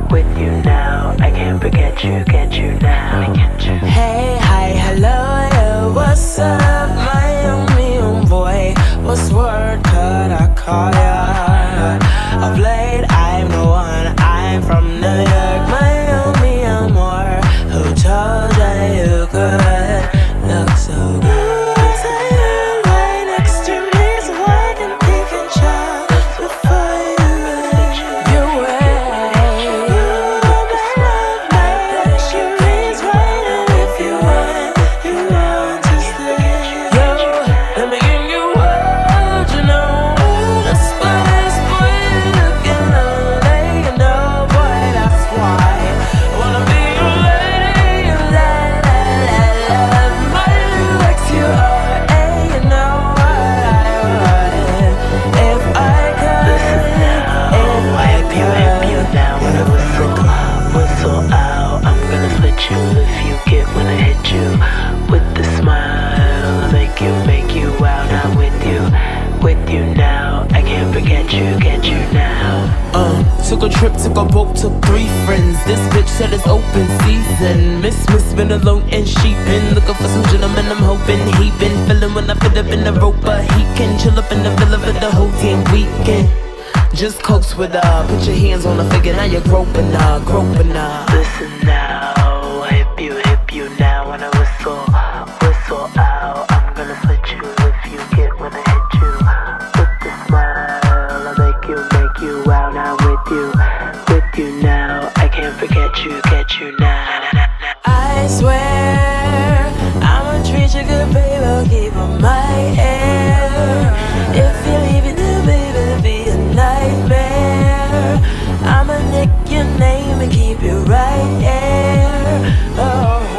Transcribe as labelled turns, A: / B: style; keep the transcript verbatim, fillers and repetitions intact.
A: with you now. I can't forget you, get you now.
B: Hey, hi, hello, yeah, what's up, my only own boy? What's word, could I call ya? Of late, I'm the one, I'm from New York, my only amor. Who told ya you could look so good?
A: If you get when I hit you with the smile, I make you, make you wow. Now with you, with you now. I can't forget you, get you now.
B: Uh, took a trip, took a boat, took three friends. This bitch said it's open season. Miss, miss, been alone and she been looking for some gentlemen. I'm hoping he been feeling when I fit up in the rope, but he can chill up in the villa for the whole damn weekend. Just coax with her, put your hands on the figure, now you're groping her, groping her.
A: Listen now, hip you, hip you now. When I whistle, whistle out, I'm gonna split you if you get when I hit you with the smile. I make you, make you wow. Now with you, with you now. I can't forget you, get you now.
B: I swear I'ma treat you good, babe. I'll keep on my air. If you're leaving, then baby, be a nightmare. I'ma nick your name and keep you right here. Oh.